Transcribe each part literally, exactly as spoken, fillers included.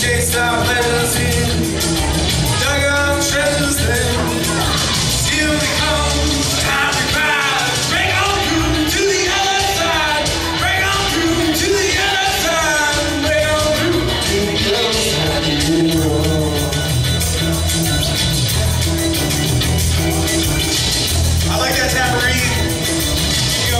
chased our pleasures in, dug our treasures then. Here we come, time to ride. Break on through to the other side. Break on through to the other side. Break on through to the other side. I like that tambourine. Go.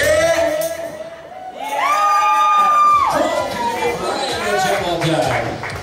Time.